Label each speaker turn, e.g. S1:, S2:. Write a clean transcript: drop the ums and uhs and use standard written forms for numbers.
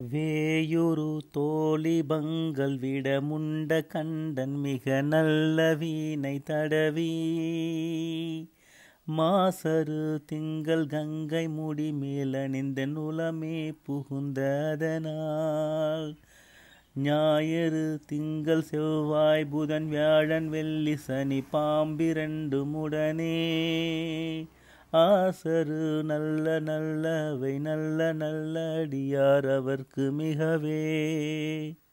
S1: வேயுறு தோழிபங்கள் விடமுண்ட கண்டன் மிக நல்ல வீணை தடவி மாசரு திங்கள் கங்கை முடி மேலணிந்த நுலமே புகுந்ததனால் ஞாயிறு திங்கள் செவ்வாய் புதன் வியாழன் வெள்ளி சனி பாம்பிரண்டு முடனே ஆசரு நல்ல நல்லவை நல்ல நல்ல அடியார் அவர்க்கு மிகவே